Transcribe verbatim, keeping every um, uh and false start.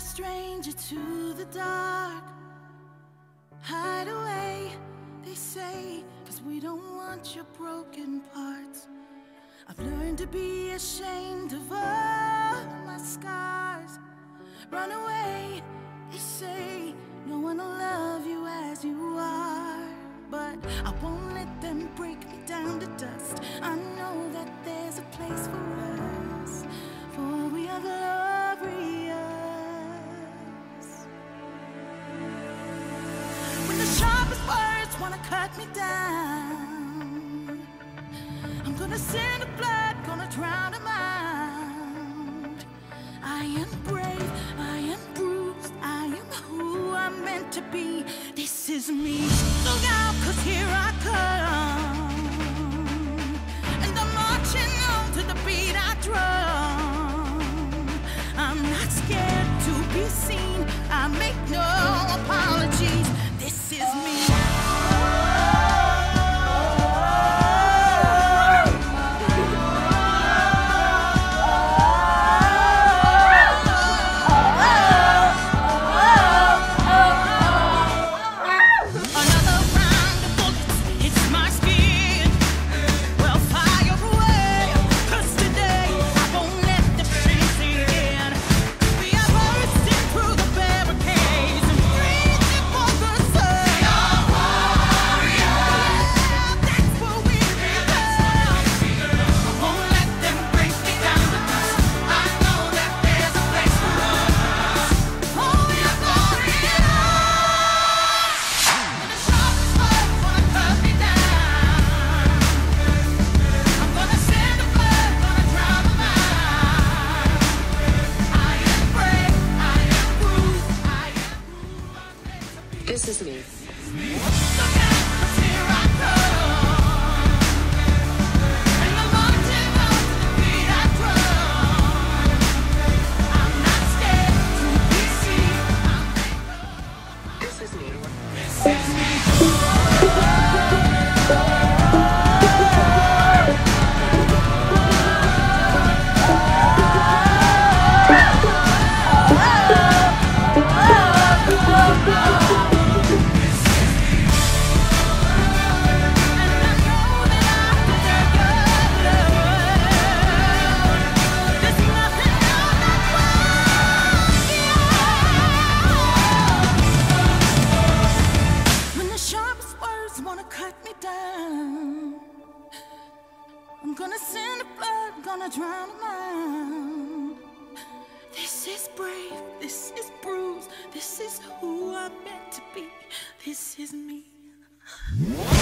a stranger to the dark. Hide away, they say, 'cause we don't want your broken parts. I've learned to be ashamed of all my scars. Run away, they say, no one will love you as you are. But I won't let them break me down to dust. I know that there's a place for us, for we are glorious. When the sharpest words wanna cut me down, I'm gonna send the blood, gonna drown them out. I am brave, I am bruised, I am who I'm meant to be. This is me. Look out, 'cause here I come, and I'm marching on to the beat I drum. I'm not scared to be seen, I make no apologies. This is me. This is me. This is me. I'm gonna send the blood, gonna drown them out. This is brave, this is bruised, this is who I'm meant to be. This is me.